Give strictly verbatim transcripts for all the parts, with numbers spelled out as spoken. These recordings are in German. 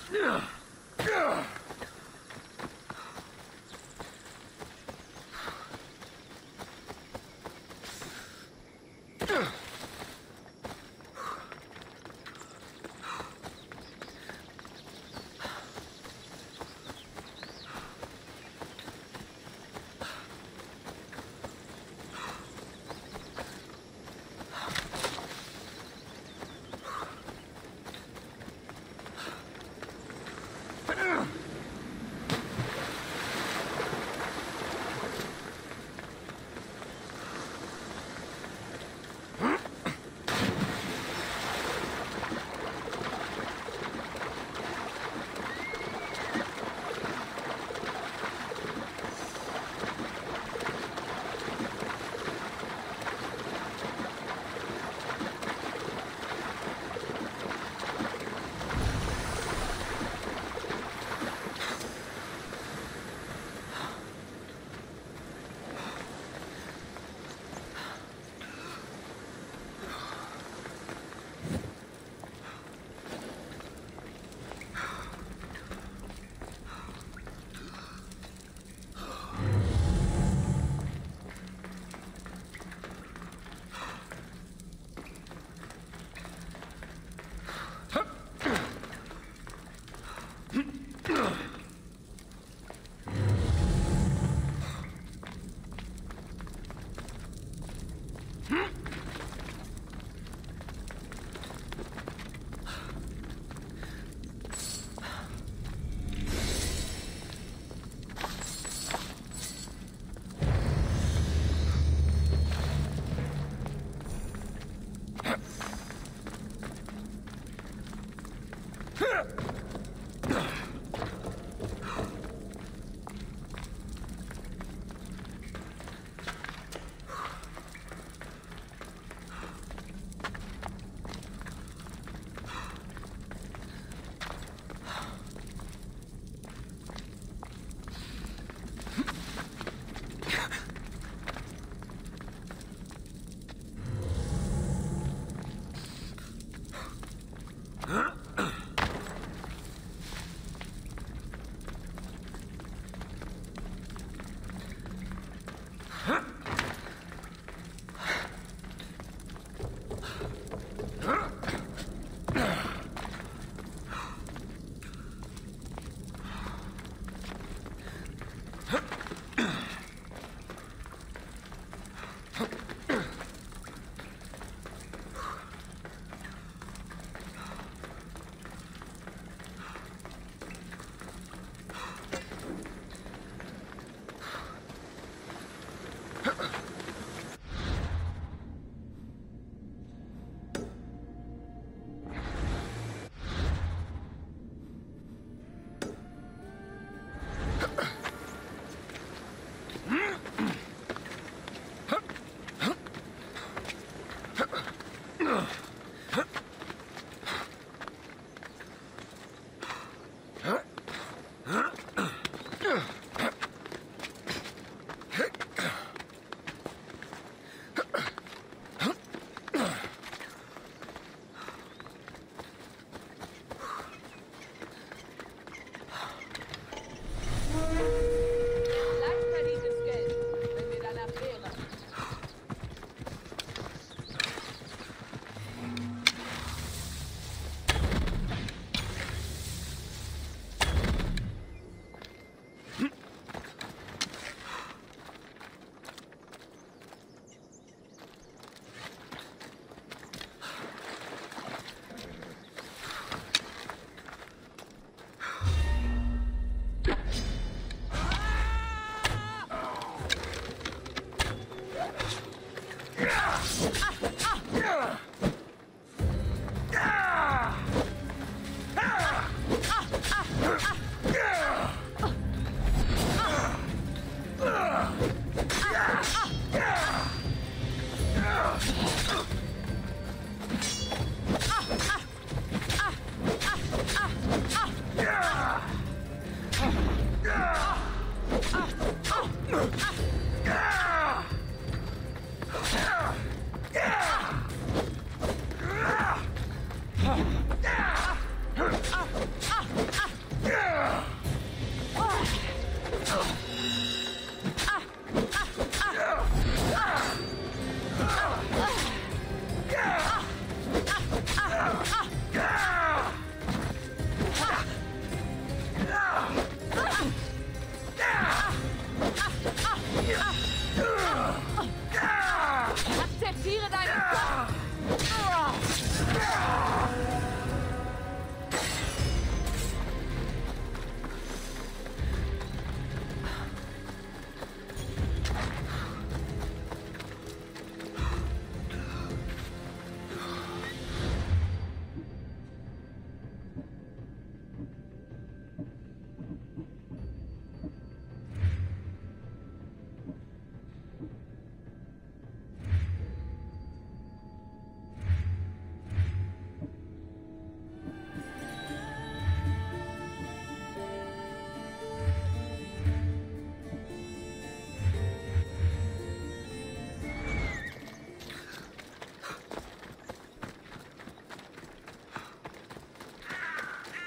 Huh?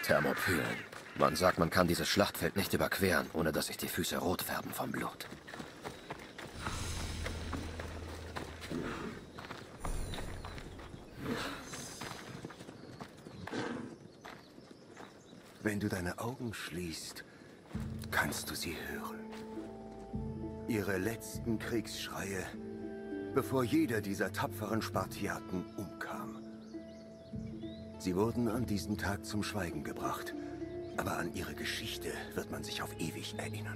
Thermopylen. Man sagt, man kann dieses Schlachtfeld nicht überqueren, ohne dass sich die Füße rot färben vom Blut. Wenn du deine Augen schließt, kannst du sie hören. Ihre letzten Kriegsschreie, bevor jeder dieser tapferen Spartiaten umkam. Sie wurden an diesem Tag zum Schweigen gebracht, aber an ihre Geschichte wird man sich auf ewig erinnern.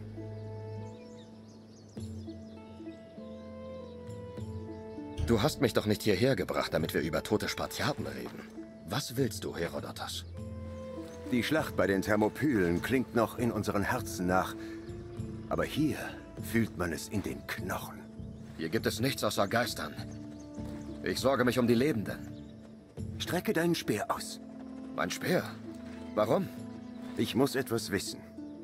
Du hast mich doch nicht hierher gebracht, damit wir über tote Spartiaten reden. Was willst du, Herodotos? Die Schlacht bei den Thermopylen klingt noch in unseren Herzen nach, aber hier fühlt man es in den Knochen. Hier gibt es nichts außer Geistern. Ich sorge mich um die Lebenden. Strecke deinen Speer aus. Mein Speer? Warum? Ich muss etwas wissen.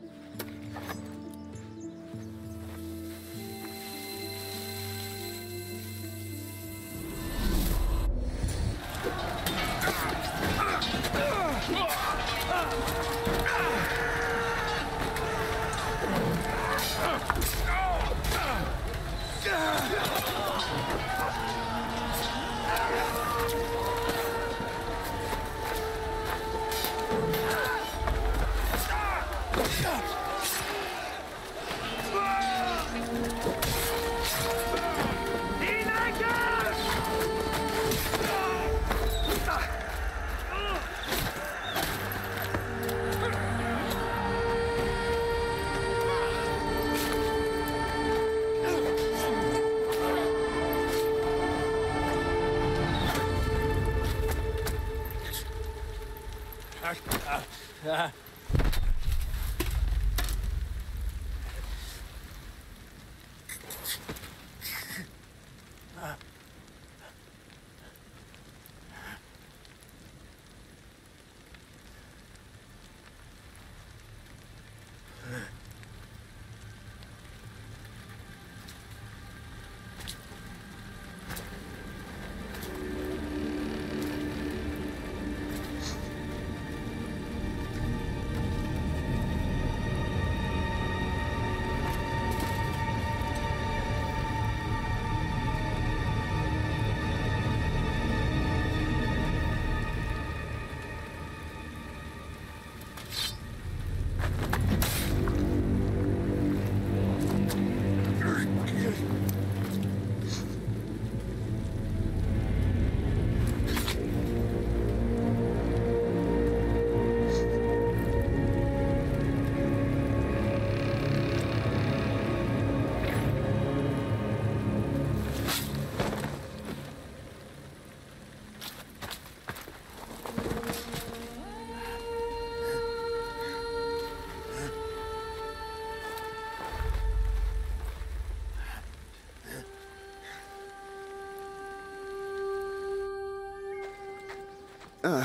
Ah.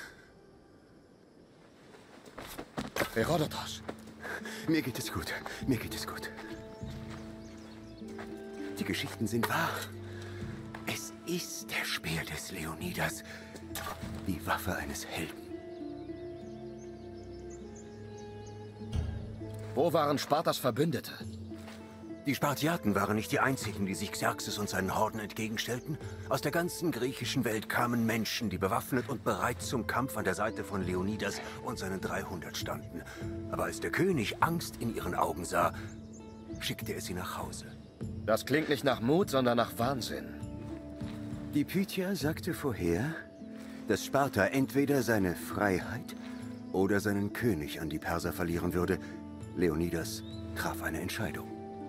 Herodotos. Mir geht es gut. Mir geht es gut. Die Geschichten sind wahr. Es ist der Speer des Leonidas. Die Waffe eines Helden. Wo waren Spartas Verbündete? Die Spartiaten waren nicht die einzigen, die sich Xerxes und seinen Horden entgegenstellten. Aus der ganzen griechischen Welt kamen Menschen, die bewaffnet und bereit zum Kampf an der Seite von Leonidas und seinen dreihundert standen. Aber als der König Angst in ihren Augen sah, schickte er sie nach Hause. Das klingt nicht nach Mut, sondern nach Wahnsinn. Die Pythia sagte vorher, dass Sparta entweder seine Freiheit oder seinen König an die Perser verlieren würde. Leonidas traf eine Entscheidung.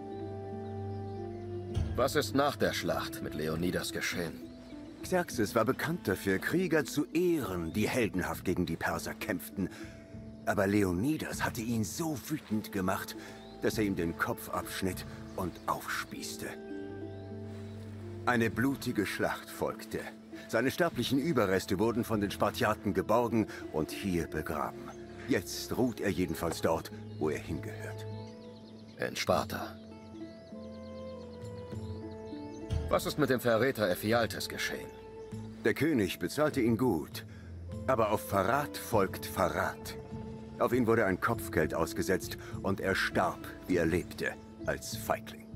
Was ist nach der Schlacht mit Leonidas geschehen? Xerxes war bekannt dafür, Krieger zu ehren, die heldenhaft gegen die Perser kämpften. Aber Leonidas hatte ihn so wütend gemacht, dass er ihm den Kopf abschnitt und aufspießte. Eine blutige Schlacht folgte. Seine sterblichen Überreste wurden von den Spartiaten geborgen und hier begraben. Jetzt ruht er jedenfalls dort, wo er hingehört. In Sparta. Was ist mit dem Verräter Ephialtes geschehen? Der König bezahlte ihn gut, aber auf Verrat folgt Verrat. Auf ihn wurde ein Kopfgeld ausgesetzt und er starb, wie er lebte, als Feigling.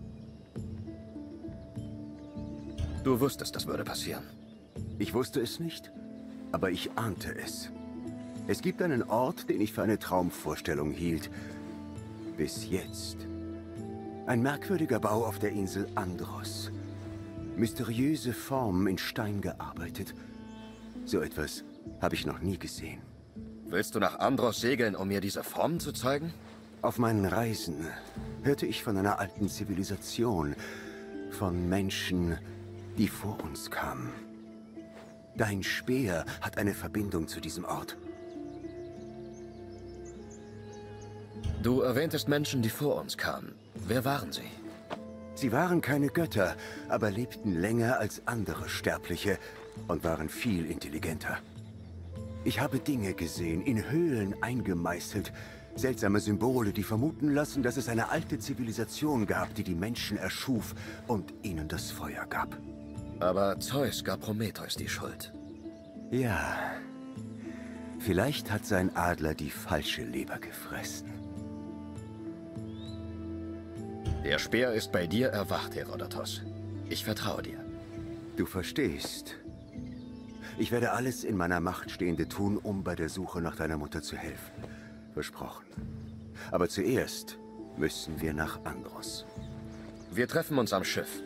Du wusstest, das würde passieren. Ich wusste es nicht, aber ich ahnte es. Es gibt einen Ort, den ich für eine Traumvorstellung hielt. Bis jetzt. Ein merkwürdiger Bau auf der Insel Andros. Mysteriöse Formen in Stein gearbeitet. So etwas habe ich noch nie gesehen. Willst du nach Andros segeln, um mir diese Formen zu zeigen? Auf meinen Reisen hörte ich von einer alten Zivilisation, von Menschen, die vor uns kamen. Dein Speer hat eine Verbindung zu diesem Ort. Du erwähntest Menschen, die vor uns kamen. Wer waren sie? Sie waren keine Götter, aber lebten länger als andere Sterbliche und waren viel intelligenter. Ich habe Dinge gesehen, in Höhlen eingemeißelt. Seltsame Symbole, die vermuten lassen, dass es eine alte Zivilisation gab, die die Menschen erschuf und ihnen das Feuer gab. Aber Zeus gab Prometheus die Schuld. Ja. Vielleicht hat sein Adler die falsche Leber gefressen. Der Speer ist bei dir erwacht, Herodotos. Ich vertraue dir. Du verstehst. Ich werde alles in meiner Macht Stehende tun, um bei der Suche nach deiner Mutter zu helfen. Versprochen. Aber zuerst müssen wir nach Andros. Wir treffen uns am Schiff.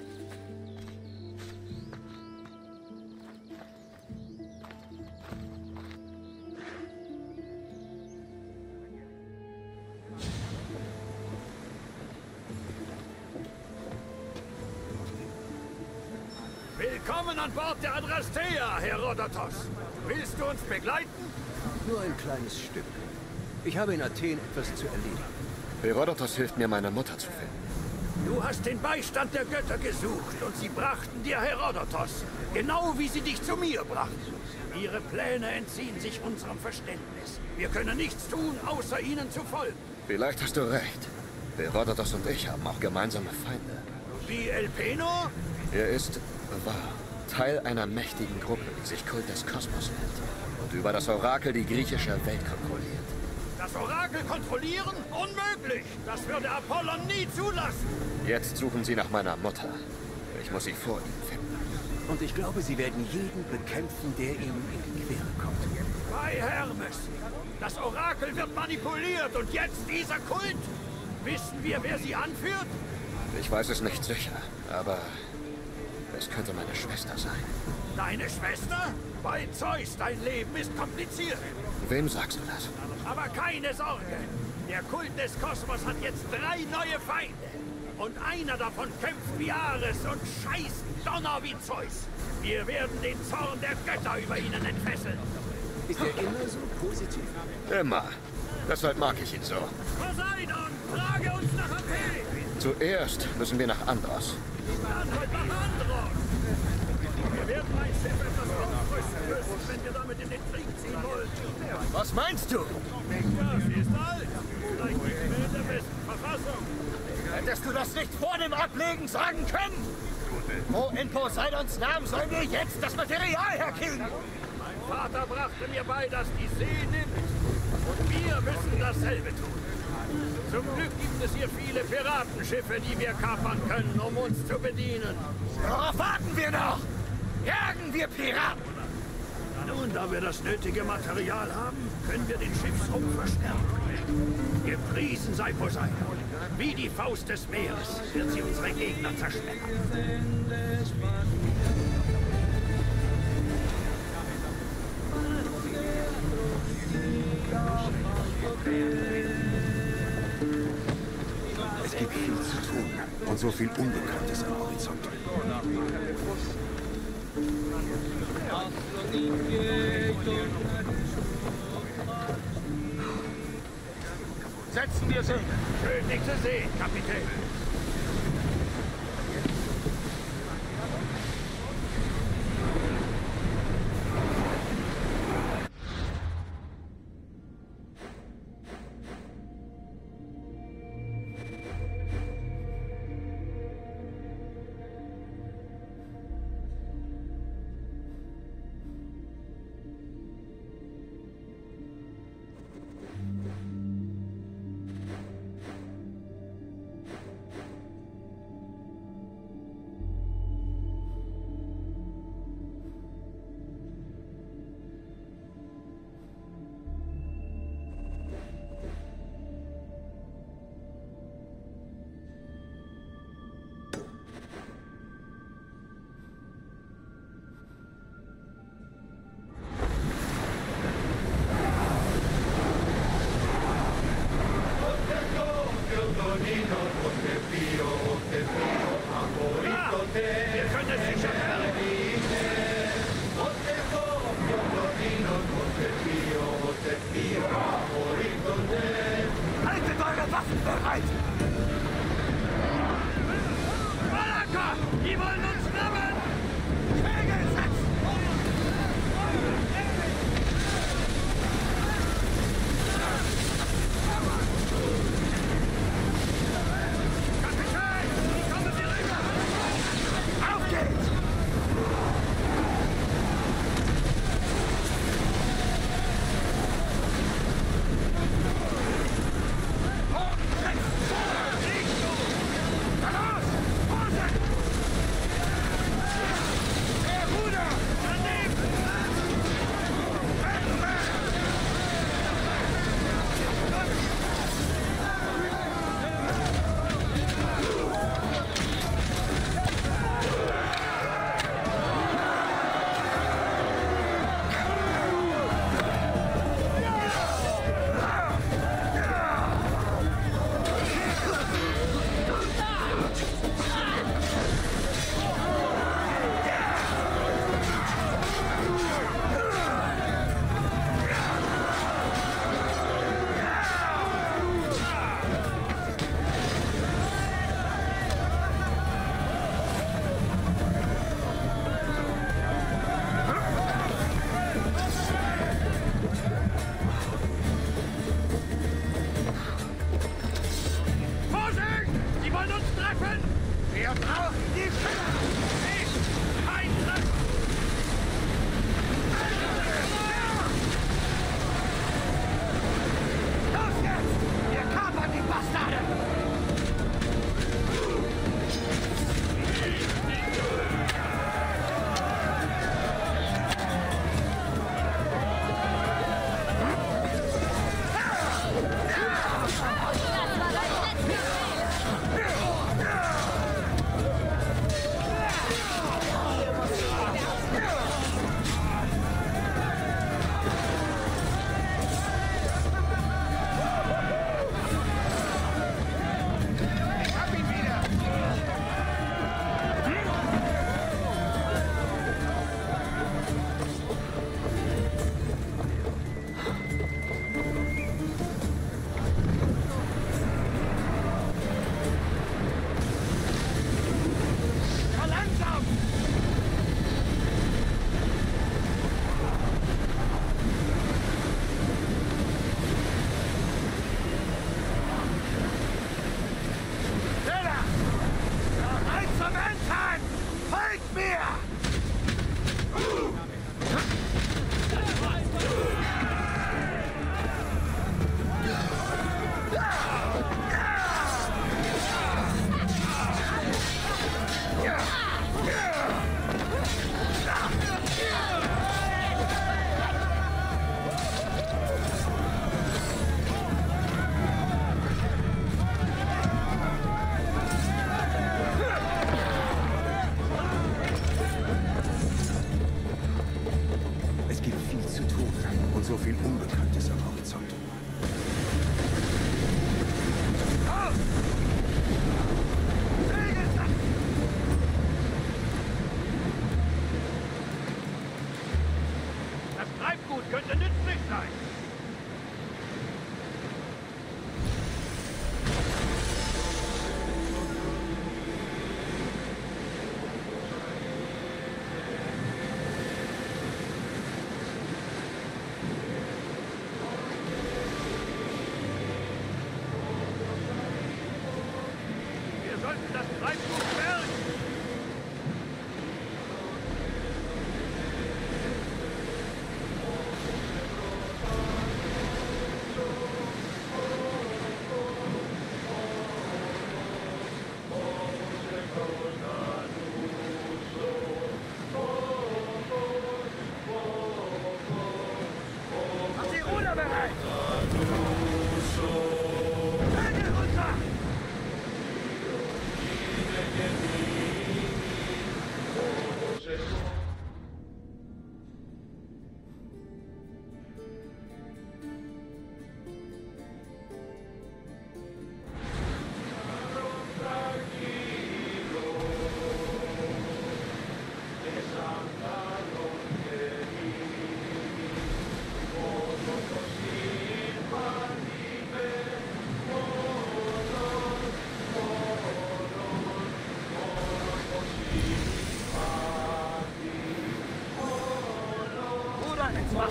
Willkommen an Bord der Adrastea, Herodotos. Willst du uns begleiten? Nur ein kleines Stück. Ich habe in Athen etwas zu erledigen. Herodotos hilft mir, meine Mutter zu finden. Du hast den Beistand der Götter gesucht und sie brachten dir Herodotos. Genau wie sie dich zu mir brachten. Ihre Pläne entziehen sich unserem Verständnis. Wir können nichts tun, außer ihnen zu folgen. Vielleicht hast du recht. Herodotos und ich haben auch gemeinsame Feinde. Wie Elpenor? Er ist, wahr, Teil einer mächtigen Gruppe, die sich Kult des Kosmos nennt und über das Orakel die griechische Welt kontrolliert. Das Orakel kontrollieren? Unmöglich! Das würde Apollon nie zulassen! Jetzt suchen sie nach meiner Mutter. Ich muss sie vor ihnen finden. Und ich glaube, sie werden jeden bekämpfen, der ihnen in die Quere kommt. Bei Hermes! Das Orakel wird manipuliert und jetzt dieser Kult! Wissen wir, wer sie anführt? Ich weiß es nicht sicher, aber es könnte meine Schwester sein. Deine Schwester? Bei Zeus, dein Leben ist kompliziert. Wem sagst du das? Aber keine Sorge. Der Kult des Kosmos hat jetzt drei neue Feinde. Und einer davon kämpft wie Ares und scheißt Donner wie Zeus. Wir werden den Zorn der Götter über ihnen entfesseln. Ist er immer so positiv? Immer. Deshalb mag ich ihn so. Poseidon, trage uns nach Athen! Zuerst müssen wir nach Andros. Dann halt nach Andros! Wir werden ein Schiff etwas aufrüsten müssen, wenn wir damit in den Krieg ziehen wollen. Was meinst du? Ja, sie ist alt. Vielleicht nicht mehr in der besten Verfassung. Hättest du das nicht vor dem Ablegen sagen können? Wo in Poseidons Namen sollen wir jetzt das Material herkriegen? Mein Vater brachte mir bei, dass die See nimmt. Und wir müssen dasselbe tun. Zum Glück gibt es hier viele Piratenschiffe, die wir kapern können, um uns zu bedienen. Worauf warten wir noch? Jagen wir Piraten! Nun, da wir das nötige Material haben, können wir den Schiffsrumpf verstärken. Gepriesen sei Poseidon. Wie die Faust des Meeres wird sie unsere Gegner zerschmettern. Es gibt viel zu tun und so viel Unbekanntes am Horizont. Setzen wir Segel! Schön, dich zu sehen, Kapitän. Wir können es sicher bergen. Haltet eure Waffen bereit! Malaka! Die wollen uns rammen! Schläge setzen! Kapitän! Kommen Sie rüber! Auf geht's!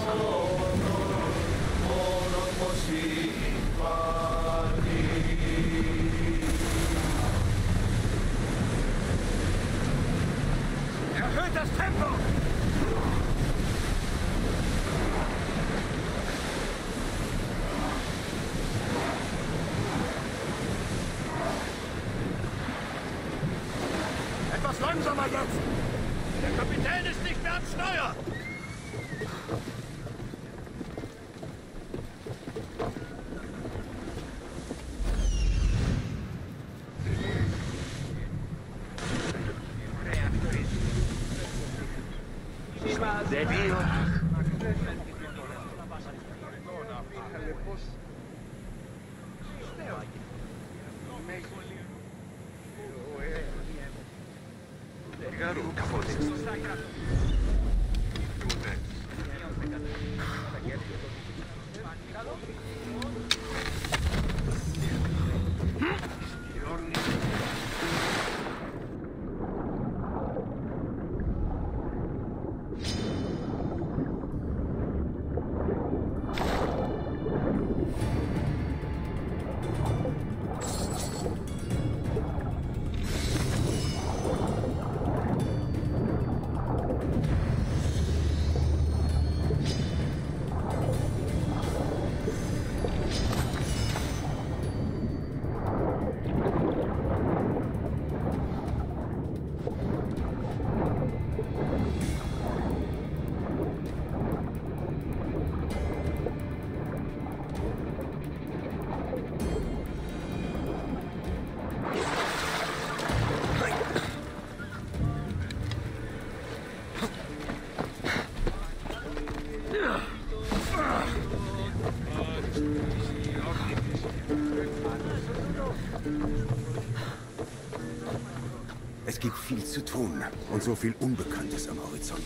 Wasser. Erhöht das Tempo! Etwas langsamer jetzt! Der Kapitän ist nicht mehr am Steuer! Es gibt viel zu tun und so viel Unbekanntes am Horizont.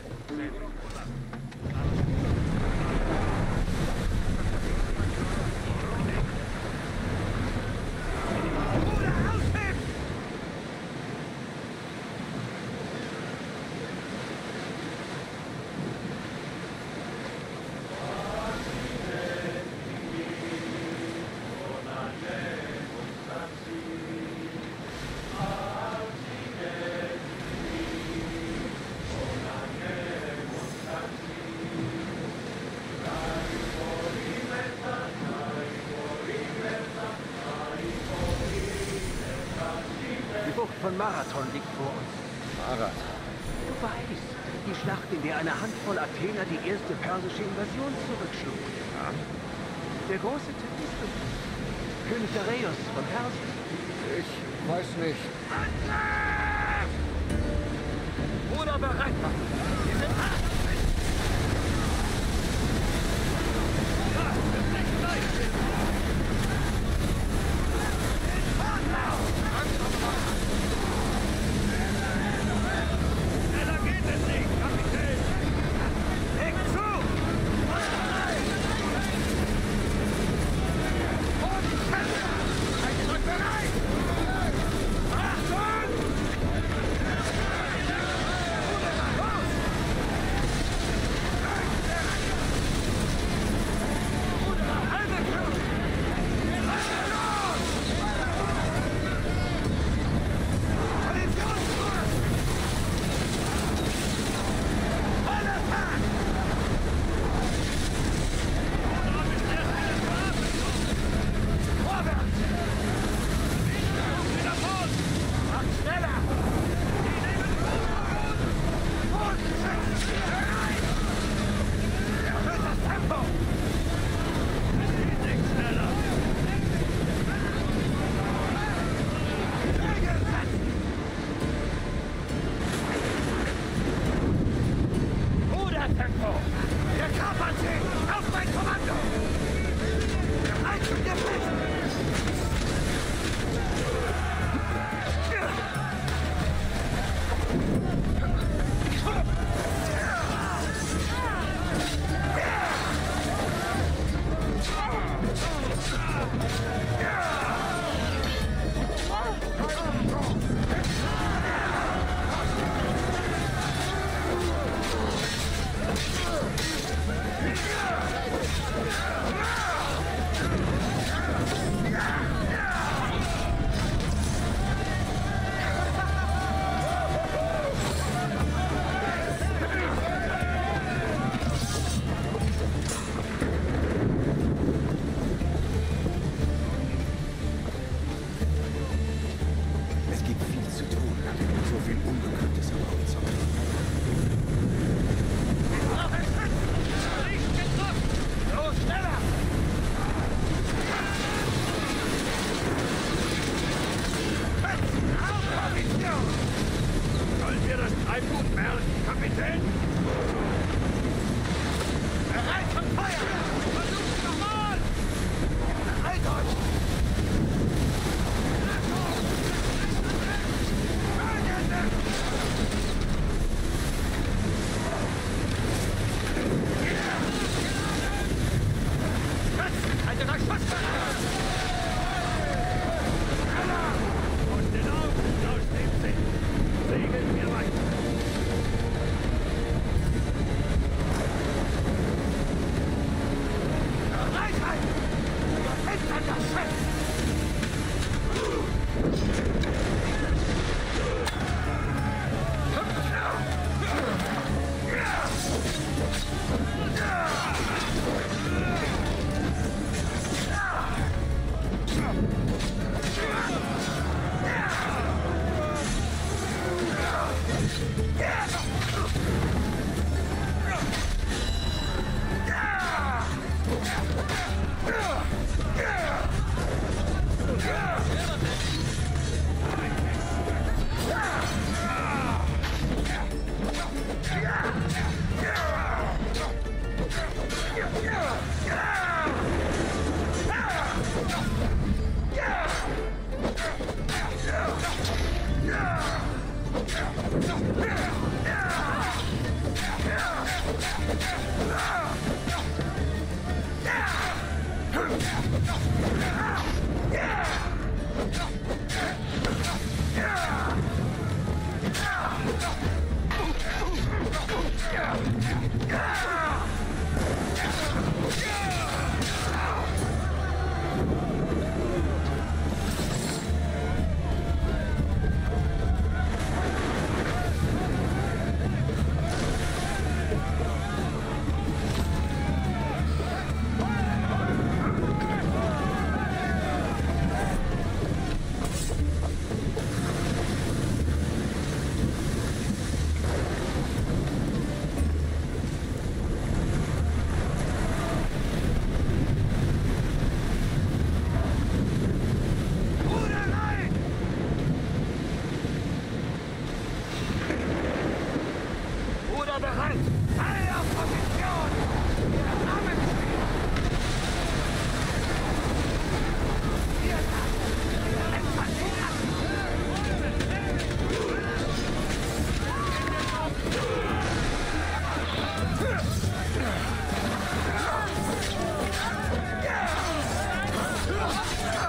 Von Marathon liegt vor uns. Marathon? Du weißt, die Schlacht, in der eine Handvoll Athener die erste persische Invasion zurückschlug. Ja? Der große Themisto. König Dareios von Persien. Ich weiß nicht. Bruder, bereit machen! Wir sind hart! Ja, das ist nicht leicht! Schneller geht es nicht, Kapitän! Leg zu! Und fest! Seid euch bereit! Achtung! Los!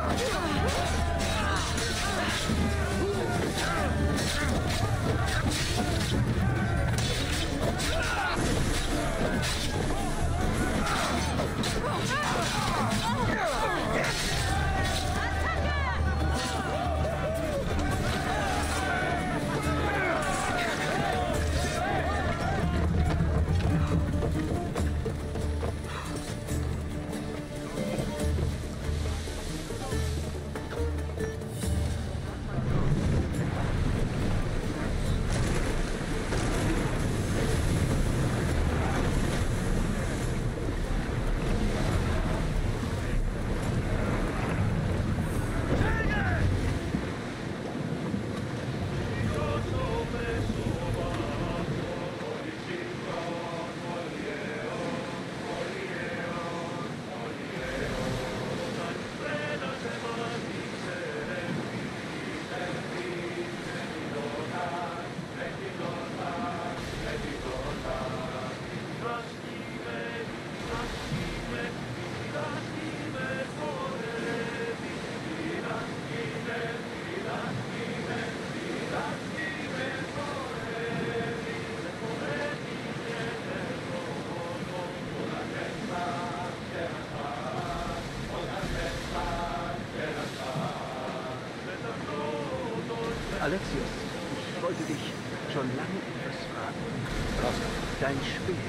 Alexios, ich wollte dich schon lange etwas fragen. Was? Dein Speer.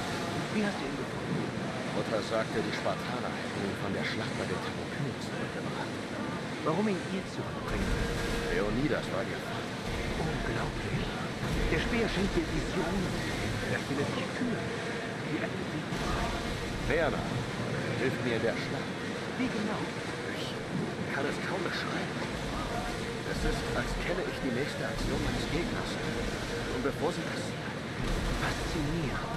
Wie hast du ihn gefunden? Mutter sagte, die Spartaner hätten ihn von der Schlacht bei den Thermopylen zurückgebracht. Warum ihn ihr zurückbringen? Leonidas war ihr Vater. Unglaublich. Der Speer schenkt dir Visionen. Er findet dich führen. Wie eine Bewegung. Werner hilft mir in der Schlacht. Wie genau? Ich kann es kaum beschreiben. Es ist, als kenne ich die nächste Aktion meines Gegners. Und bevor sie passiert. Faszinierend.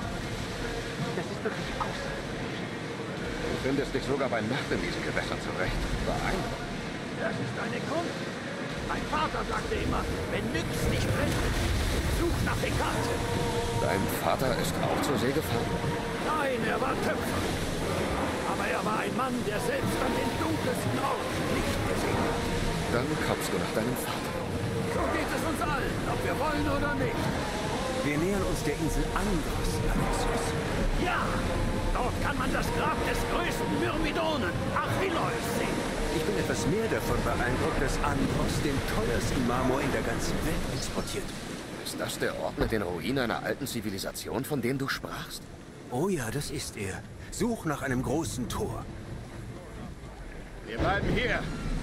Das ist wirklich außergewöhnlich. Du findest dich sogar bei Nacht in diesen Gewässern zurecht. Beeindruckend. Das ist eine Kunst. Mein Vater sagte immer, wenn nix nicht brennt, such nach Hekate. Dein Vater ist auch zur See gefahren? Nein, er war Töpfer. Aber er war ein Mann, der selbst an den dunkelsten Orten Licht gesehen hat. Dann kommst du nach deinem Vater. So geht es uns allen, ob wir wollen oder nicht. Wir nähern uns der Insel Andros, Alexios. Ja, dort kann man das Grab des größten Myrmidonen, Achilleus, sehen. Ich bin etwas mehr davon beeindruckt, dass Andros den teuersten Marmor in der ganzen Welt exportiert. Ist das der Ort mit den Ruinen einer alten Zivilisation, von denen du sprachst? Oh ja, das ist er. Such nach einem großen Tor. Wir bleiben hier.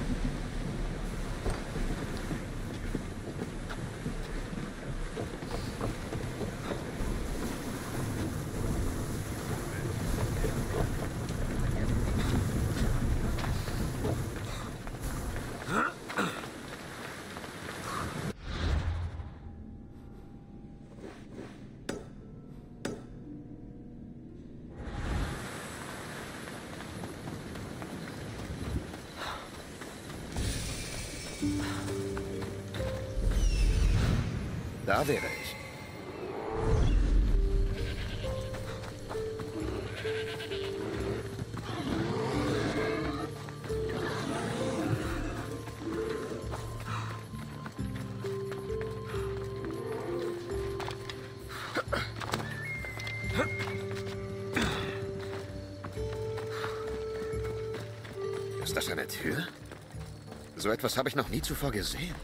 Da wäre ich. Ist das eine Tür? So etwas habe ich noch nie zuvor gesehen.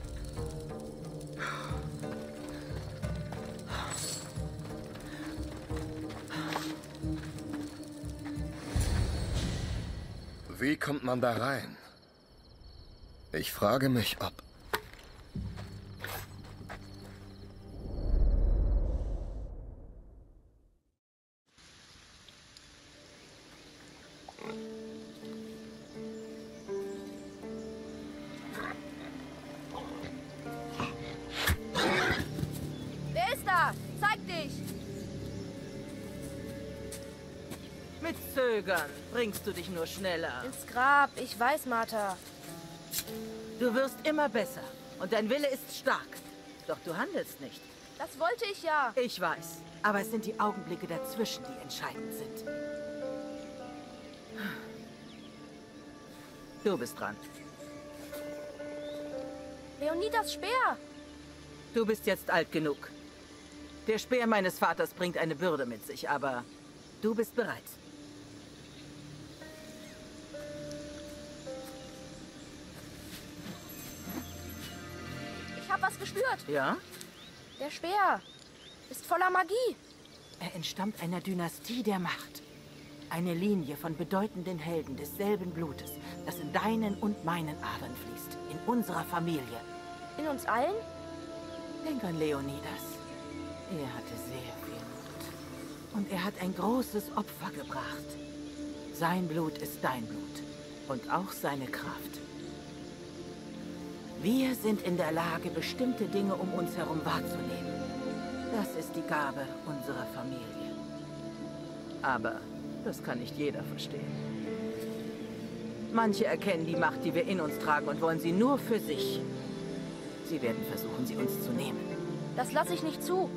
Wie kommt man da rein? Ich frage mich, ob... Wer ist da? Zeig dich! Mit Zögern bringst du dich nur schneller. Ins Grab, ich weiß, Martha. Du wirst immer besser und dein Wille ist stark. Doch du handelst nicht. Das wollte ich ja. Ich weiß, aber es sind die Augenblicke dazwischen, die entscheidend sind. Du bist dran. Leonidas Speer! Du bist jetzt alt genug. Der Speer meines Vaters bringt eine Bürde mit sich, aber du bist bereit. Ich habe was gespürt. Ja? Der Speer ist voller Magie. Er entstammt einer Dynastie der Macht. Eine Linie von bedeutenden Helden desselben Blutes, das in deinen und meinen Adern fließt. In unserer Familie. In uns allen? Denk an Leonidas. Er hatte sehr viel Mut. Und er hat ein großes Opfer gebracht. Sein Blut ist dein Blut. Und auch seine Kraft. Wir sind in der Lage, bestimmte Dinge um uns herum wahrzunehmen. Das ist die Gabe unserer Familie. Aber das kann nicht jeder verstehen. Manche erkennen die Macht, die wir in uns tragen, und wollen sie nur für sich. Sie werden versuchen, sie uns zu nehmen. Das lasse ich nicht zu.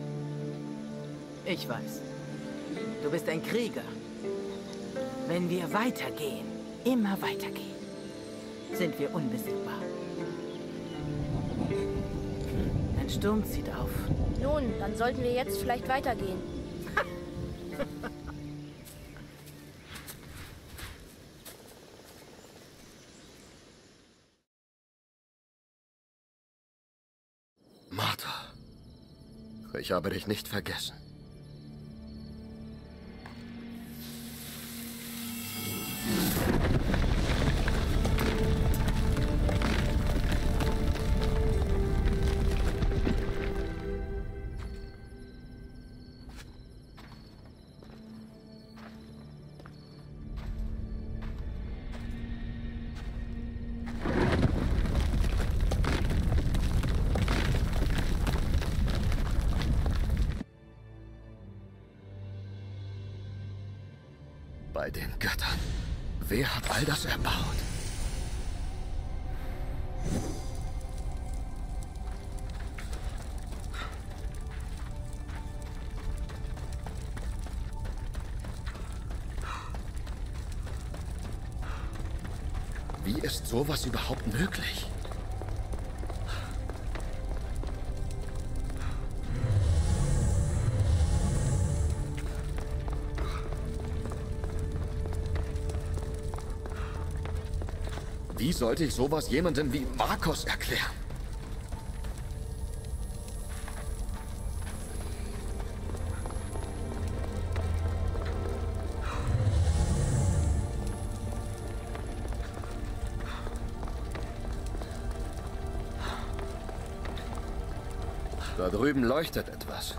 Ich weiß. Du bist ein Krieger. Wenn wir weitergehen, immer weitergehen, sind wir unbesiegbar. Ein Sturm zieht auf. Nun, dann sollten wir jetzt vielleicht weitergehen. Martha, ich habe dich nicht vergessen. Bei den Göttern. Wer hat all das erbaut? Wie ist sowas überhaupt möglich? Wie sollte ich sowas jemandem wie Markus erklären? Da drüben leuchtet etwas.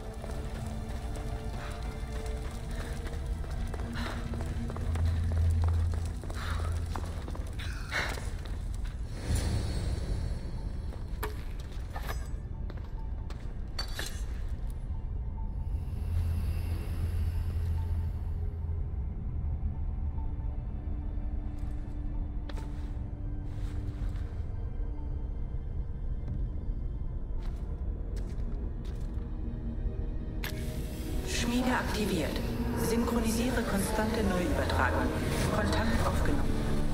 Schmiede aktiviert. Synchronisiere konstante Neuübertragung. Kontakt aufgenommen.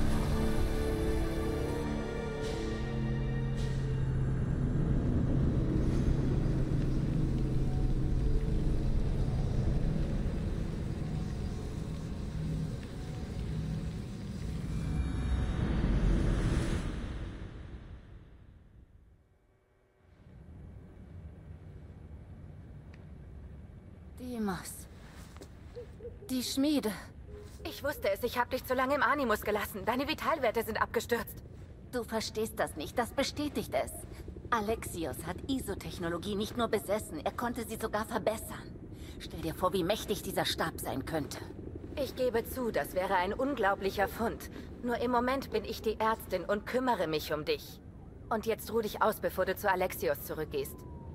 Deimos. Die Schmiede. Ich wusste es. Ich habe dich zu lange im Animus gelassen. Deine Vitalwerte sind abgestürzt. Du verstehst das nicht. Das bestätigt es. Alexios hat Isotechnologie nicht nur besessen, er konnte sie sogar verbessern. Stell dir vor, wie mächtig dieser Stab sein könnte. Ich gebe zu, das wäre ein unglaublicher Fund. Nur im Moment bin ich die Ärztin und kümmere mich um dich. Und jetzt ruh dich aus, bevor du zu Alexios zurückgehst.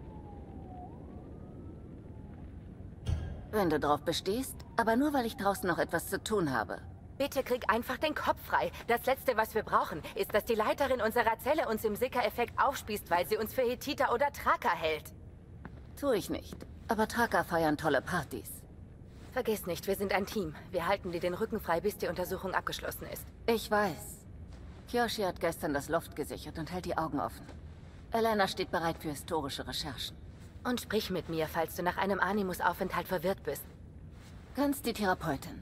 Wenn du drauf bestehst, aber nur, weil ich draußen noch etwas zu tun habe. Bitte krieg einfach den Kopf frei. Das Letzte, was wir brauchen, ist, dass die Leiterin unserer Zelle uns im Sicker-Effekt aufspießt, weil sie uns für Hethiter oder Traker hält. Tu ich nicht. Aber Traker feiern tolle Partys. Vergiss nicht, wir sind ein Team. Wir halten dir den Rücken frei, bis die Untersuchung abgeschlossen ist. Ich weiß. Kyoshi hat gestern das Loft gesichert und hält die Augen offen. Elena steht bereit für historische Recherchen. Und sprich mit mir, falls du nach einem Animus-Aufenthalt verwirrt bist. Ganz die Therapeutin.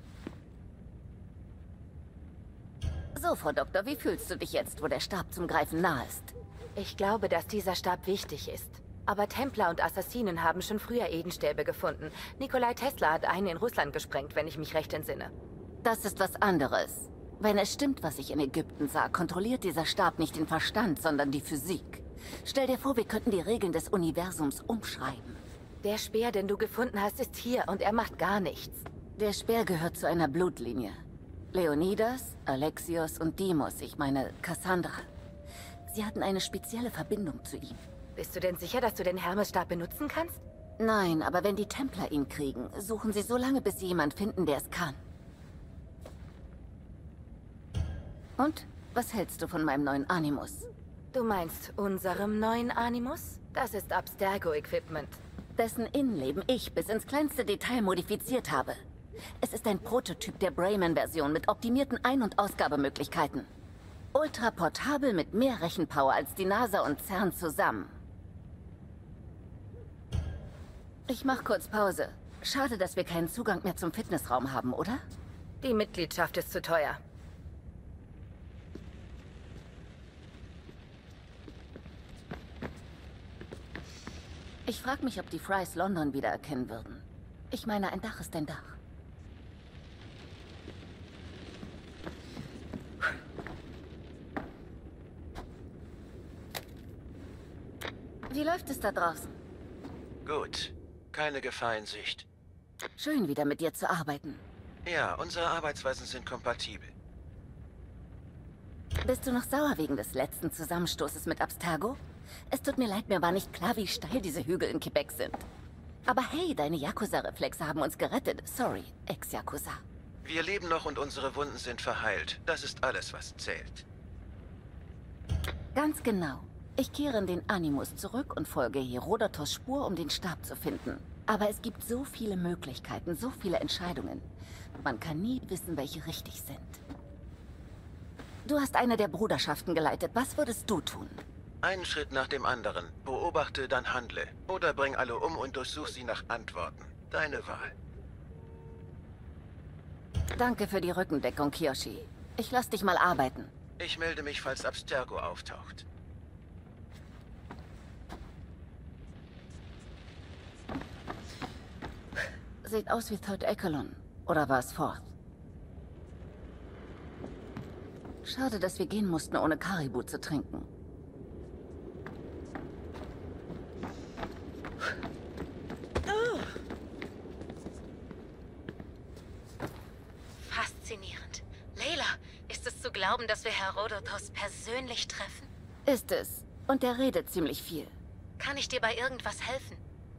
So, Frau Doktor, wie fühlst du dich jetzt, wo der Stab zum Greifen nahe ist? Ich glaube, dass dieser Stab wichtig ist. Aber Templer und Assassinen haben schon früher Edenstäbe gefunden. Nikolai Tesla hat einen in Russland gesprengt, wenn ich mich recht entsinne. Das ist was anderes. Wenn es stimmt, was ich in Ägypten sah, kontrolliert dieser Stab nicht den Verstand, sondern die Physik. Stell dir vor, wir könnten die Regeln des Universums umschreiben. Der Speer, den du gefunden hast, ist hier und er macht gar nichts. Der Speer gehört zu einer Blutlinie. Leonidas, Alexios und Deimos, ich meine Cassandra. Sie hatten eine spezielle Verbindung zu ihm. Bist du denn sicher, dass du den Hermesstab benutzen kannst? Nein, aber wenn die Templer ihn kriegen, suchen sie so lange, bis sie jemand finden, der es kann. Und? Was hältst du von meinem neuen Animus? Du meinst unserem neuen Animus? Das ist Abstergo-Equipment. Dessen Innenleben ich bis ins kleinste Detail modifiziert habe. Es ist ein Prototyp der Brayman-Version mit optimierten Ein- und Ausgabemöglichkeiten. Ultra portabel mit mehr Rechenpower als die NASA und CERN zusammen. Ich mach kurz Pause. Schade, dass wir keinen Zugang mehr zum Fitnessraum haben, oder? Die Mitgliedschaft ist zu teuer. Ich frage mich, ob die Frys London wiedererkennen würden. Ich meine, ein Dach ist ein Dach. Wie läuft es da draußen? Gut. Keine Gefahr in Sicht. Schön, wieder mit dir zu arbeiten. Ja, unsere Arbeitsweisen sind kompatibel. Bist du noch sauer wegen des letzten Zusammenstoßes mit Abstergo? Es tut mir leid, mir war nicht klar, wie steil diese Hügel in Quebec sind. Aber hey, deine Yakuza-Reflexe haben uns gerettet. Sorry, Ex-Yakuza. Wir leben noch und unsere Wunden sind verheilt. Das ist alles, was zählt. Ganz genau. Ich kehre in den Animus zurück und folge Herodotos Spur, um den Stab zu finden. Aber es gibt so viele Möglichkeiten, so viele Entscheidungen. Man kann nie wissen, welche richtig sind. Du hast eine der Bruderschaften geleitet. Was würdest du tun? Einen Schritt nach dem anderen. Beobachte, dann handle. Oder bring alle um und durchsuch sie nach Antworten. Deine Wahl. Danke für die Rückendeckung, Kiyoshi. Ich lass dich mal arbeiten. Ich melde mich, falls Abstergo auftaucht. Sieht aus wie Third Echelon. Oder war es Fourth? Schade, dass wir gehen mussten, ohne Karibu zu trinken. Faszinierend. Layla, ist es zu glauben, dass wir Herodotos persönlich treffen? Ist es. Und er redet ziemlich viel. Kann ich dir bei irgendwas helfen?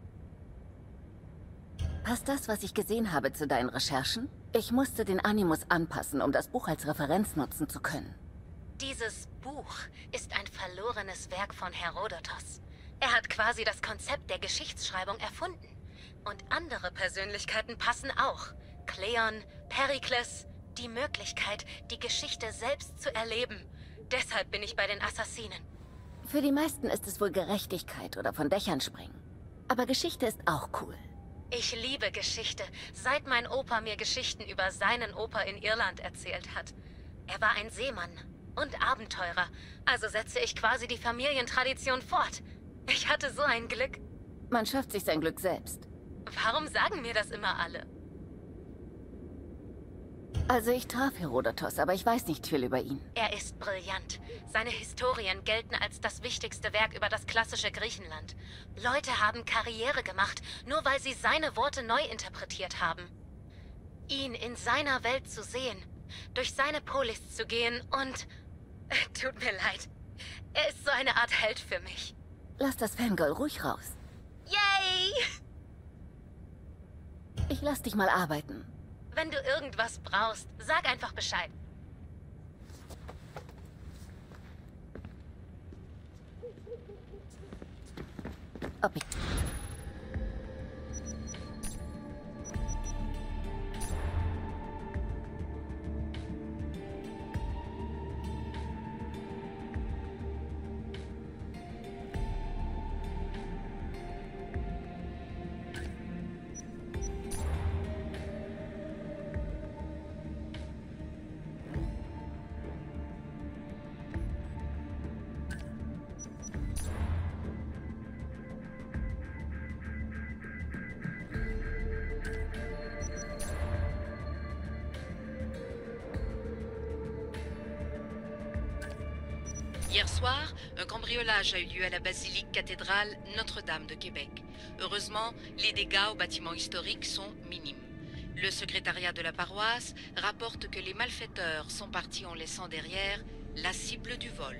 Passt das, was ich gesehen habe, zu deinen Recherchen? Ich musste den Animus anpassen, um das Buch als Referenz nutzen zu können. Dieses Buch ist ein verlorenes Werk von Herodotos. Er hat quasi das Konzept der Geschichtsschreibung erfunden. Und andere Persönlichkeiten passen auch. Kleon, Perikles, die Möglichkeit, die Geschichte selbst zu erleben. Deshalb bin ich bei den Assassinen. Für die meisten ist es wohl Gerechtigkeit oder von Dächern springen. Aber Geschichte ist auch cool. Ich liebe Geschichte, seit mein Opa mir Geschichten über seinen Opa in Irland erzählt hat. Er war ein Seemann und Abenteurer, also setze ich quasi die Familientradition fort. Ich hatte so ein Glück. Man schafft sich sein Glück selbst. Warum sagen mir das immer alle? Also ich traf Herodotos, aber ich weiß nicht viel über ihn. Er ist brillant. Seine Historien gelten als das wichtigste Werk über das klassische Griechenland. Leute haben Karriere gemacht, nur weil sie seine Worte neu interpretiert haben. Ihn in seiner Welt zu sehen, durch seine Polis zu gehen und... Tut mir leid. Er ist so eine Art Held für mich. Lass das Fangirl ruhig raus. Yay! Ich lass dich mal arbeiten. Wenn du irgendwas brauchst, sag einfach Bescheid. Ob ich... Hier soir, un cambriolage a eu lieu à la basilique cathédrale Notre-Dame de Québec. Heureusement, les dégâts au bâtiment historique sont minimes. Le secrétariat de la paroisse rapporte que les malfaiteurs sont partis en laissant derrière la cible du vol.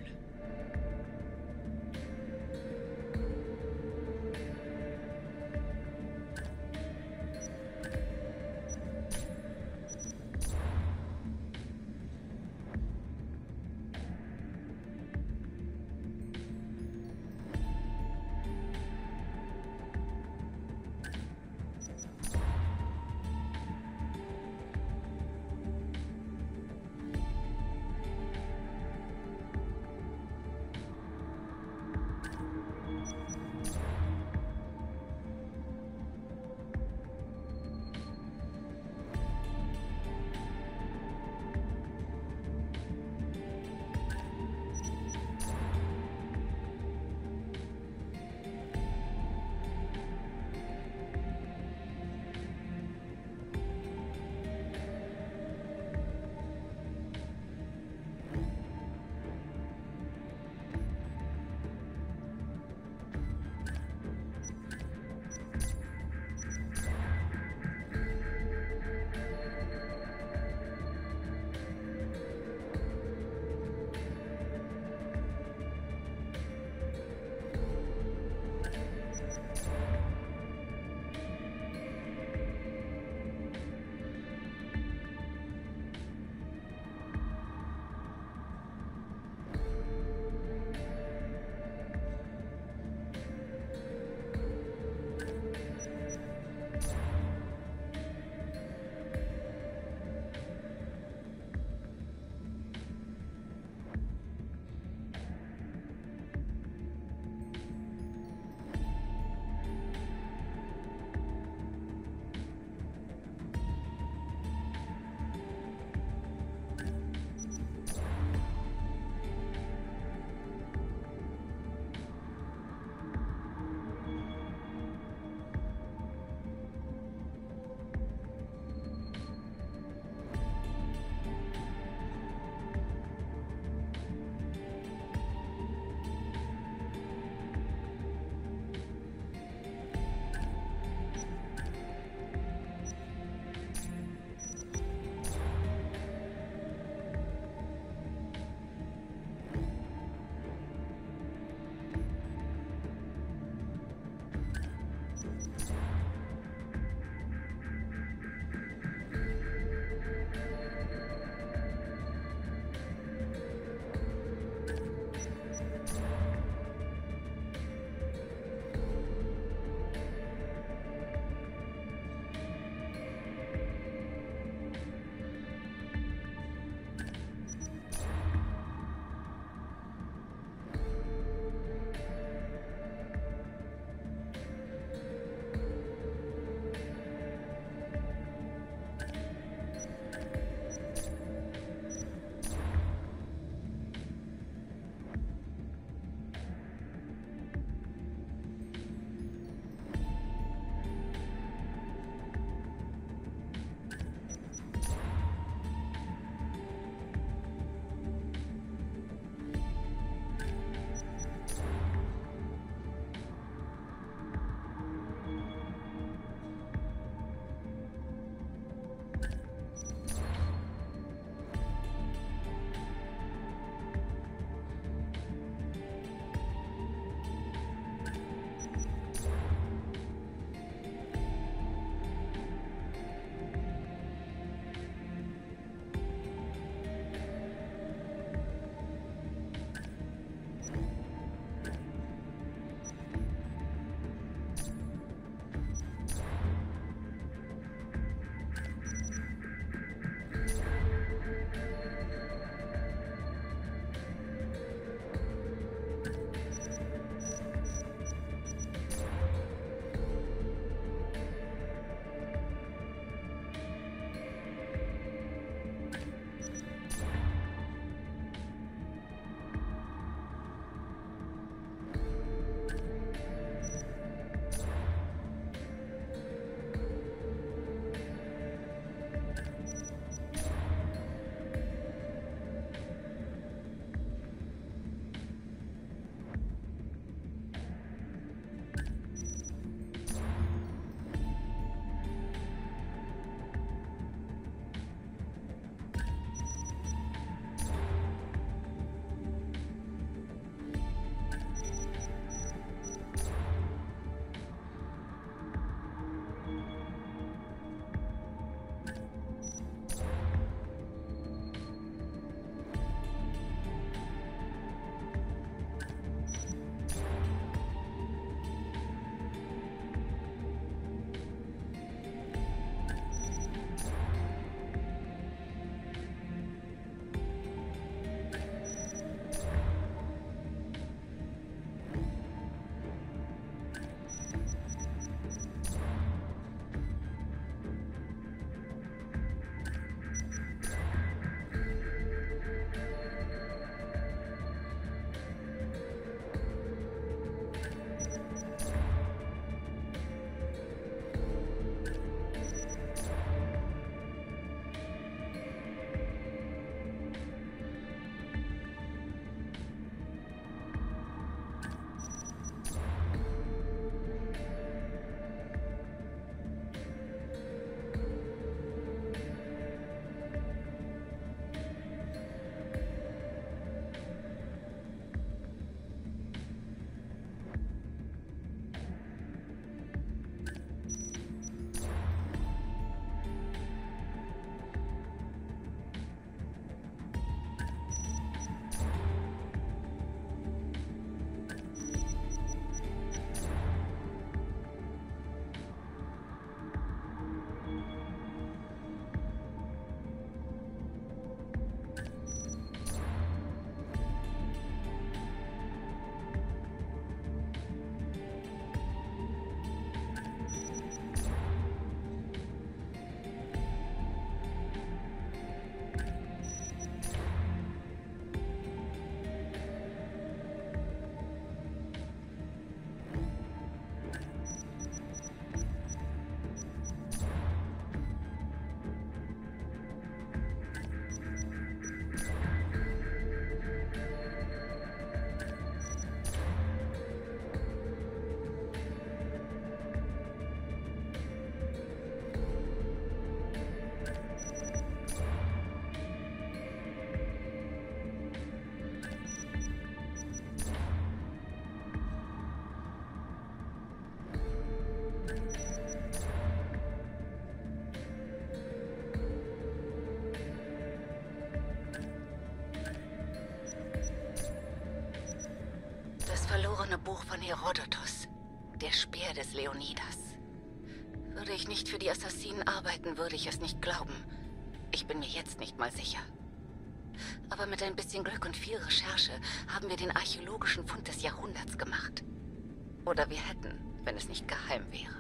verlorene Buch von Herodotos. Der Speer des Leonidas. Würde ich nicht für die Assassinen arbeiten, würde ich es nicht glauben. Ich bin mir jetzt nicht mal sicher. Aber mit ein bisschen Glück und viel Recherche haben wir den archäologischen Fund des Jahrhunderts gemacht. Oder wir hätten, wenn es nicht geheim wäre.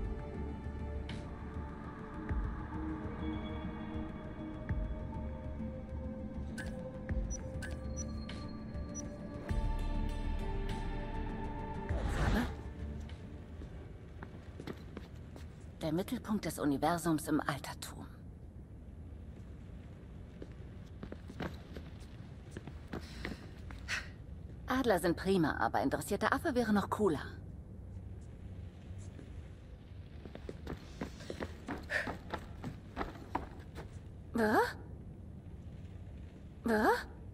Der Mittelpunkt des Universums im Altertum. Adler sind prima, aber interessierter Affe wäre noch cooler. Was? Was?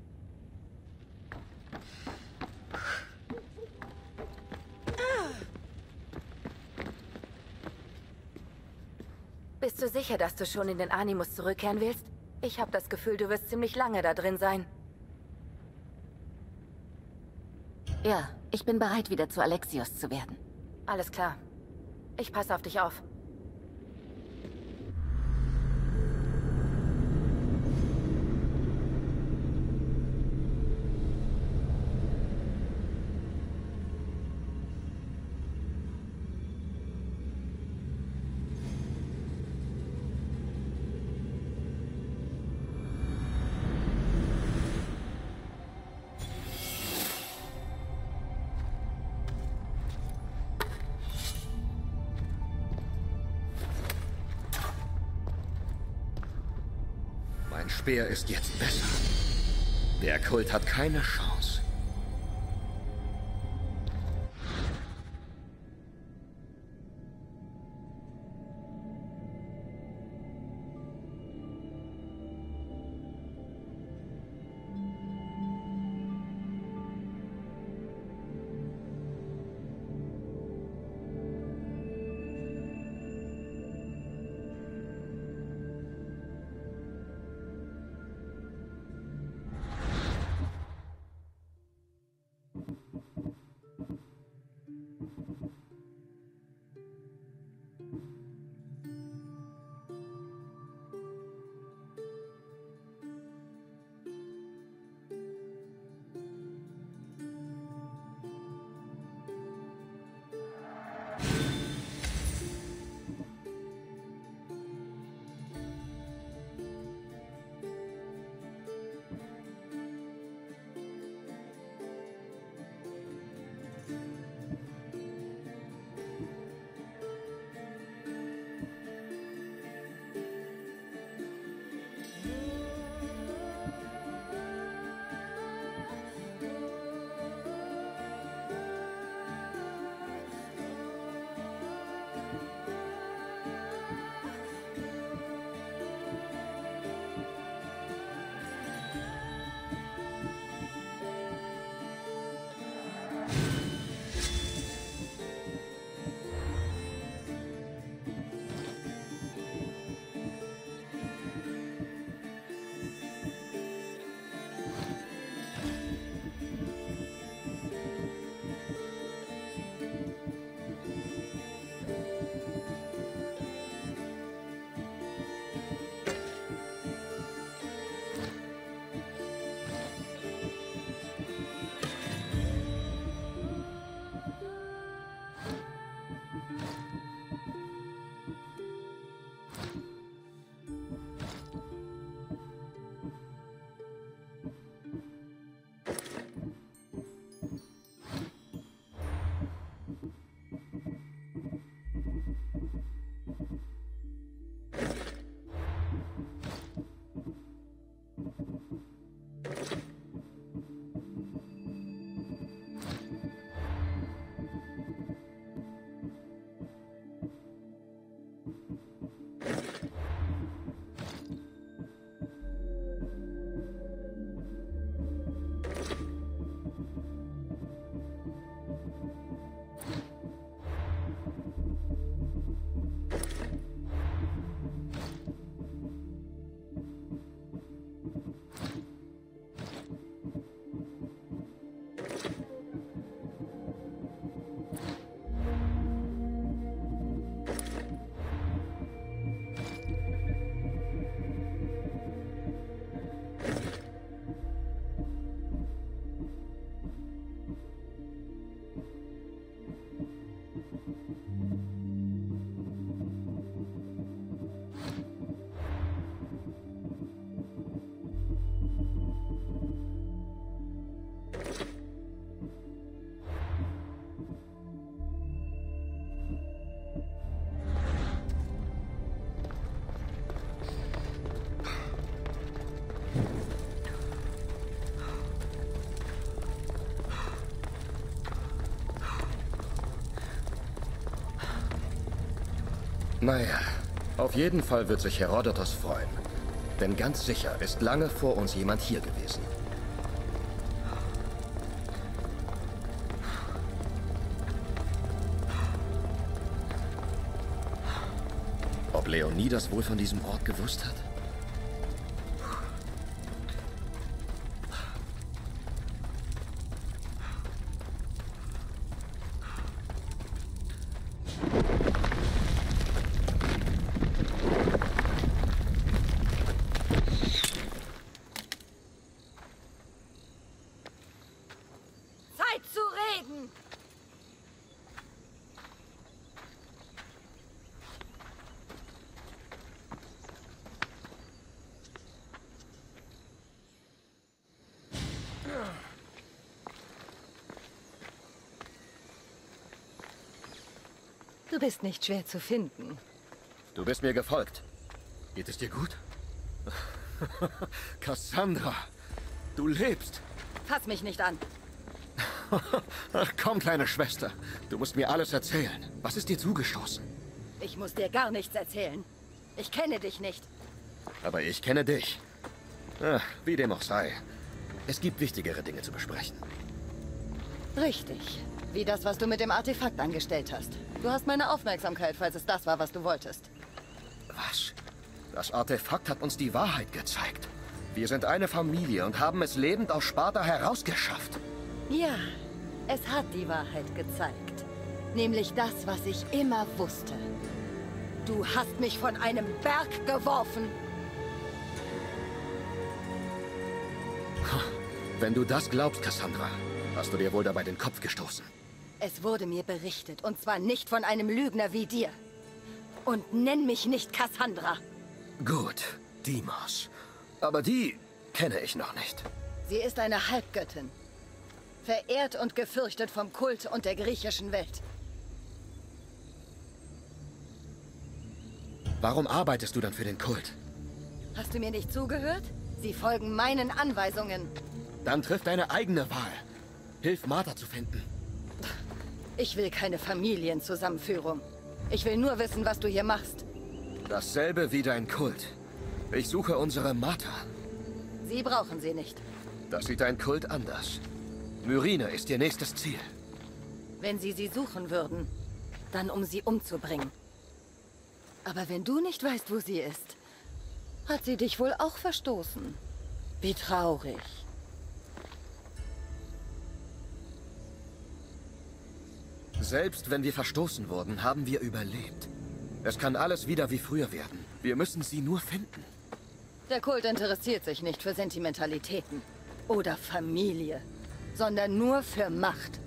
Bist du sicher, dass du schon in den Animus zurückkehren willst? Ich habe das Gefühl, du wirst ziemlich lange da drin sein. Ja, ich bin bereit, wieder zu Alexios zu werden. Alles klar. Ich passe auf dich auf. Mein Speer ist jetzt besser. Der Kult hat keine Chance. Naja, auf jeden Fall wird sich Herodotos freuen. Denn ganz sicher ist lange vor uns jemand hier gewesen. Ob Leonidas wohl von diesem Ort gewusst hat? Zeit zu reden! Du bist nicht schwer zu finden. Du bist mir gefolgt. Geht es dir gut? Cassandra, du lebst. Fass mich nicht an. Ach komm, kleine Schwester. Du musst mir alles erzählen. Was ist dir zugestoßen? Ich muss dir gar nichts erzählen. Ich kenne dich nicht. Aber ich kenne dich. Ach, wie dem auch sei. Es gibt wichtigere Dinge zu besprechen. Richtig. Wie das, was du mit dem Artefakt angestellt hast. Du hast meine Aufmerksamkeit, falls es das war, was du wolltest. Was? Das Artefakt hat uns die Wahrheit gezeigt. Wir sind eine Familie und haben es lebend aus Sparta herausgeschafft. Ja, es hat die Wahrheit gezeigt. Nämlich das, was ich immer wusste. Du hast mich von einem Berg geworfen. Wenn du das glaubst, Cassandra, hast du dir wohl dabei den Kopf gestoßen. Es wurde mir berichtet, und zwar nicht von einem Lügner wie dir. Und nenn mich nicht Cassandra. Gut, Deimos. Aber die kenne ich noch nicht. Sie ist eine Halbgöttin. Verehrt und gefürchtet vom Kult und der griechischen Welt. Warum arbeitest du dann für den Kult? Hast du mir nicht zugehört? Sie folgen meinen Anweisungen. Dann triff deine eigene Wahl. Hilf Martha zu finden. Ich will keine Familienzusammenführung. Ich will nur wissen, was du hier machst. Dasselbe wie dein Kult. Ich suche unsere Martha. Sie brauchen sie nicht. Das sieht dein Kult anders. Myrine ist ihr nächstes Ziel. Wenn sie sie suchen würden, dann um sie umzubringen. Aber wenn du nicht weißt, wo sie ist, hat sie dich wohl auch verstoßen. Wie traurig. Selbst wenn wir verstoßen wurden, haben wir überlebt. Es kann alles wieder wie früher werden. Wir müssen sie nur finden. Der Kult interessiert sich nicht für Sentimentalitäten oder Familie, sondern nur für Macht.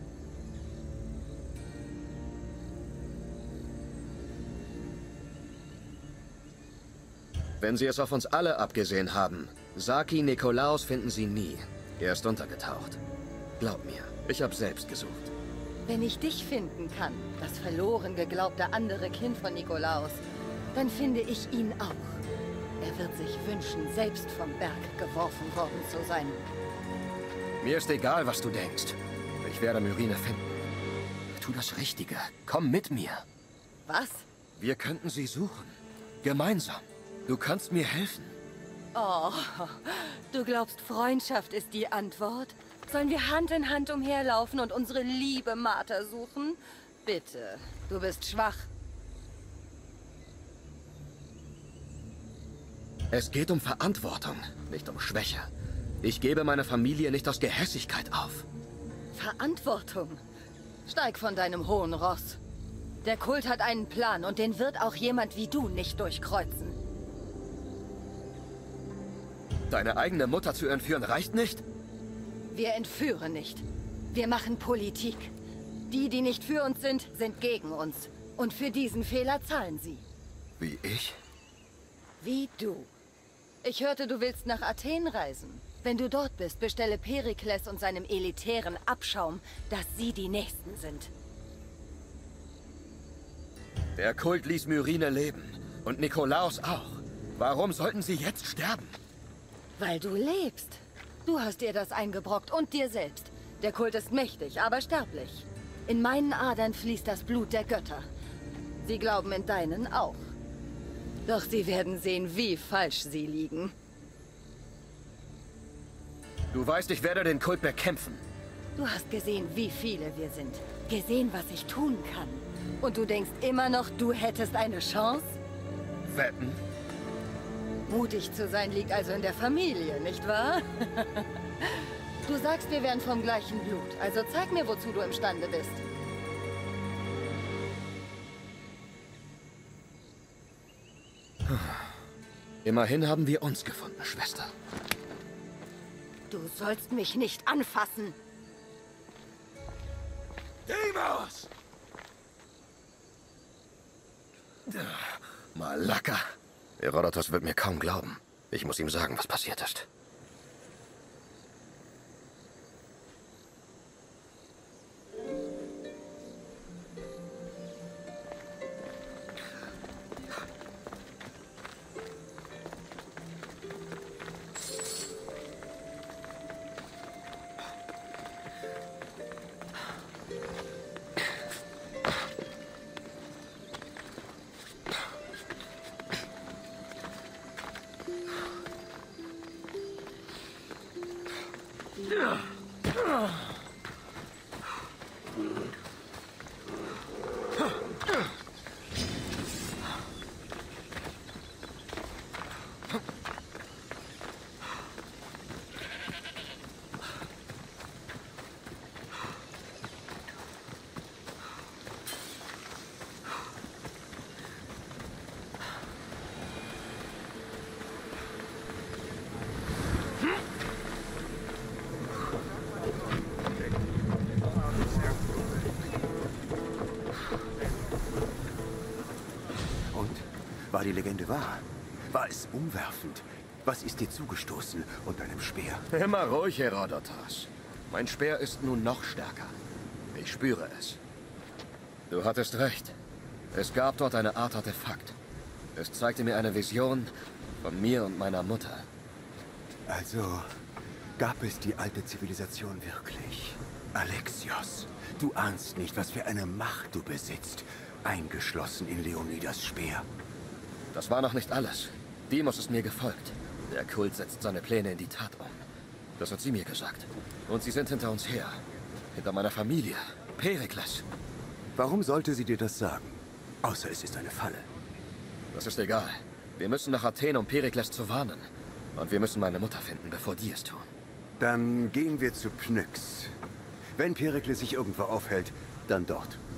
Wenn sie es auf uns alle abgesehen haben, Saki Nikolaos finden sie nie. Er ist untergetaucht. Glaub mir, ich habe selbst gesucht. Wenn ich dich finden kann, das verloren geglaubte andere Kind von Nikolaos, dann finde ich ihn auch. Er wird sich wünschen, selbst vom Berg geworfen worden zu sein. Mir ist egal, was du denkst. Ich werde Myrine finden. Tu das Richtige. Komm mit mir. Was? Wir könnten sie suchen. Gemeinsam. Du kannst mir helfen. Oh, du glaubst, Freundschaft ist die Antwort? Sollen wir Hand in Hand umherlaufen und unsere liebe Martha suchen? Bitte, du bist schwach. Es geht um Verantwortung, nicht um Schwäche. Ich gebe meine Familie nicht aus Gehässigkeit auf. Verantwortung? Steig von deinem hohen Ross. Der Kult hat einen Plan und den wird auch jemand wie du nicht durchkreuzen. Deine eigene Mutter zu entführen reicht nicht? Wir entführen nicht. Wir machen Politik. Die, die nicht für uns sind, sind gegen uns. Und für diesen Fehler zahlen sie. Wie ich? Wie du. Ich hörte, du willst nach Athen reisen. Wenn du dort bist, bestelle Perikles und seinem elitären Abschaum, dass sie die Nächsten sind. Der Kult ließ Myrine leben. Und Nikolaos auch. Warum sollten sie jetzt sterben? Weil du lebst. Du hast dir das eingebrockt und dir selbst. Der Kult ist mächtig, aber sterblich. In meinen Adern fließt das Blut der Götter. Sie glauben in deinen auch. Doch sie werden sehen, wie falsch sie liegen. Du weißt, ich werde den Kult bekämpfen. Du hast gesehen, wie viele wir sind. Gesehen, was ich tun kann. Und du denkst immer noch, du hättest eine Chance? Wetten? Mutig zu sein liegt also in der Familie, nicht wahr? Du sagst, wir wären vom gleichen Blut. Also zeig mir, wozu du imstande bist. Immerhin haben wir uns gefunden, Schwester. Du sollst mich nicht anfassen. Deimos! Malaka. Herodotos wird mir kaum glauben. Ich muss ihm sagen, was passiert ist. War die Legende wahr? War es umwerfend? Was ist dir zugestoßen und deinem Speer? Immer ruhig, Herodotos. Mein Speer ist nun noch stärker. Ich spüre es. Du hattest recht. Es gab dort eine Art Artefakt. Es zeigte mir eine Vision von mir und meiner Mutter. Also gab es die alte Zivilisation wirklich? Alexios, du ahnst nicht, was für eine Macht du besitzt, eingeschlossen in Leonidas Speer. Das war noch nicht alles. Deimos ist mir gefolgt. Der Kult setzt seine Pläne in die Tat um. Das hat sie mir gesagt. Und sie sind hinter uns her. Hinter meiner Familie. Perikles. Warum sollte sie dir das sagen? Außer es ist eine Falle. Das ist egal. Wir müssen nach Athen, um Perikles zu warnen. Und wir müssen meine Mutter finden, bevor die es tun. Dann gehen wir zu Pnyx. Wenn Perikles sich irgendwo aufhält, dann dort.